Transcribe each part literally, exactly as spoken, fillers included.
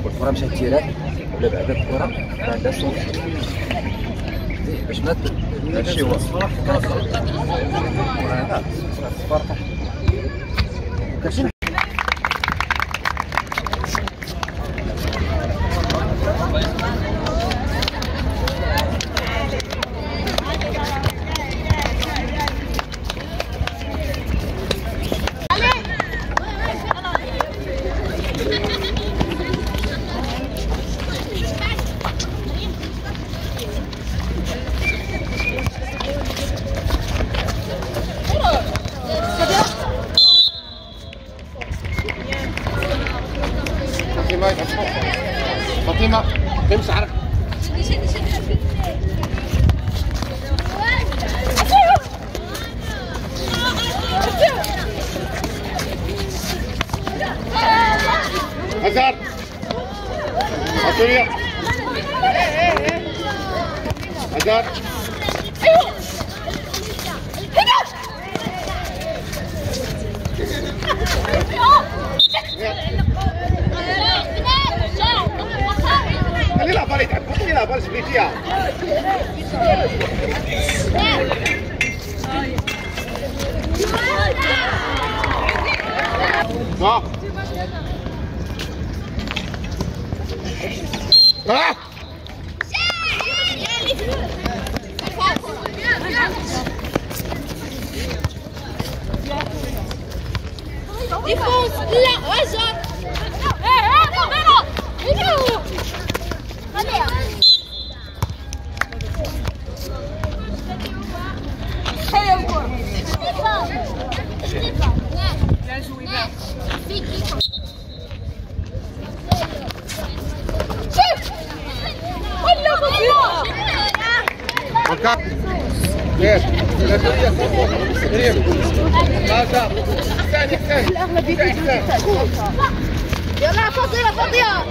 الكره مشات تيرات ولا بعدا الكره بعدا صوت باش ما هادشي هو الصفار كاين فاطمة تمسح حركة هزار أسوريا هزار خلي لا بالي تعب خلي لا بالي سبيتيها ها ها ديفونس لا هجر ايه ايه كاميرا هنا خليها هيا الكرة لا جوي لا شوف ولا فظيعة ليش؟ مريم ماذا؟ احسان احسان يلا فظيعة فظيعة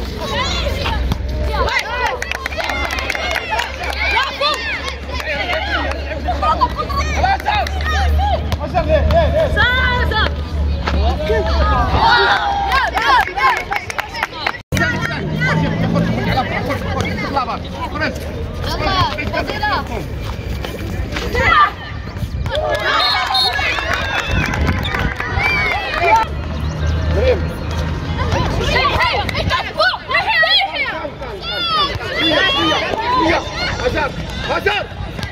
هزار هزار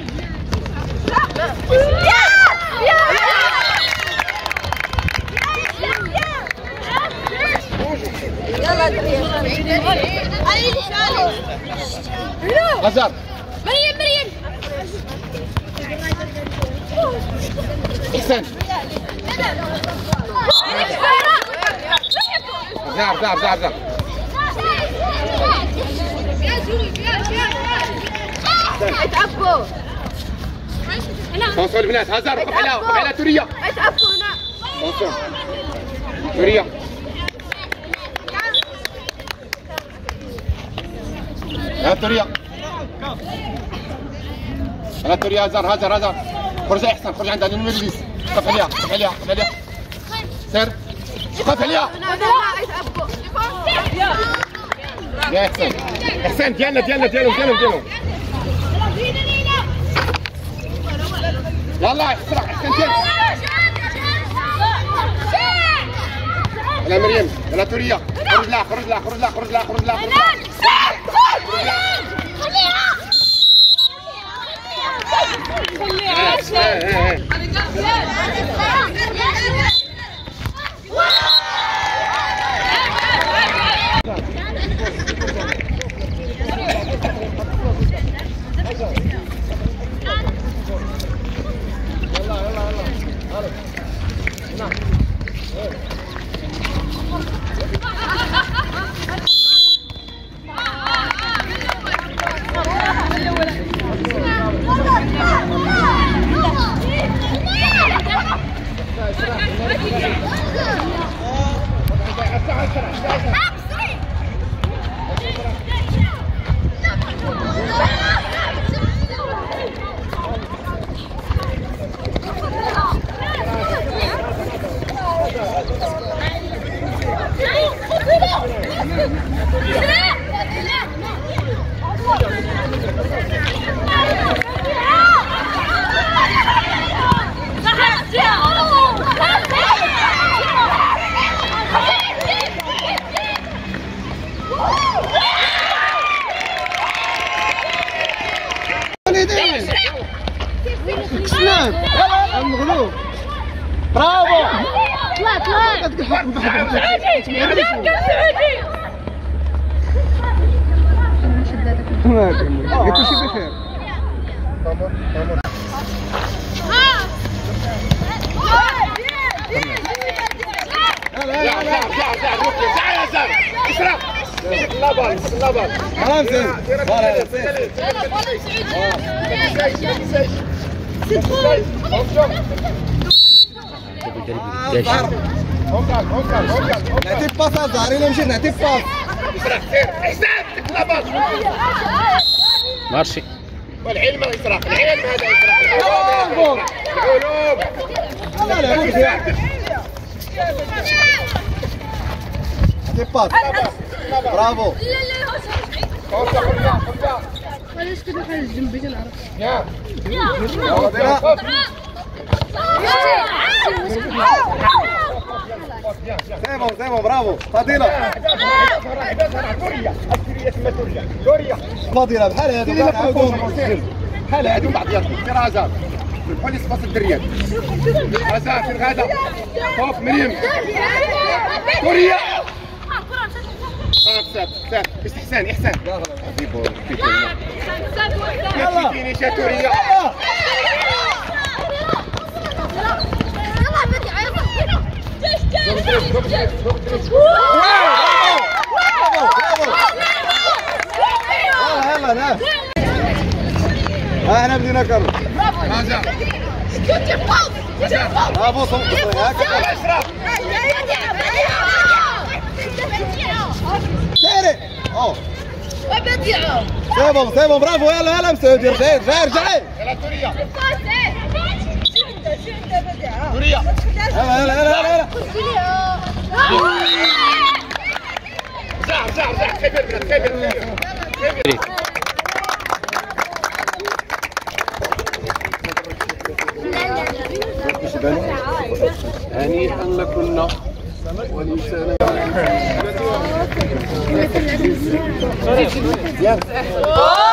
هزار مريم مريم احسن زعر زعر زعر زعر اتعبوا فانسوا البنات هزار وقف عليها وقف عليها توريا اتعبوا هنا فانسوا توريا ها توريا ها توريا هزار هزار هزار خرج احسن خرج عندها نمر ليس وقف عليها وقف عليها وقف عليها سير وقف عليها يا احسن احسن ديالنا ديالنا ديالهم ديالهم ديالهم يلا اسرع احسن ديالك يلا مريم يلا توريا خرج لها خرج لها خرج لها خرج لها خرج لها خرج لها المغلوب برافو طلع طلع يكون شي بخير لا لا لا تعال يا زلمه اشرب لا بال لا بال حرام زين فوالا نعطي باس الزهري الا مشيت نعطي باس احسان لا بال مارشي والعلم اسراق العلم هذا اسراق العلوم لا لا نعطي باس برافو علاش كده حاجه جنبي كنعرف يا سيبو سيبو برافو فضيلة فضيلة بحال هادو كنعاودوهم بحال هادو بعضياتهم سير هزار البوليس باص الدريات هزار سير غادا خوف مريم كوريا سات سات استحسان احسان جيبو يلا فيني شاتوريا يلا يلا ها احنا بدينا كرر برافو برافو هكذا اشرف سيري اوه سيبهم سيبهم برافو يلا يلا مسعود ارجعي ارجعي ارجعي يلا توريا توريا يلا يلا يلا يلا زعر زعر زعر كبر كبر كبر هنيئا لكنا ولسانا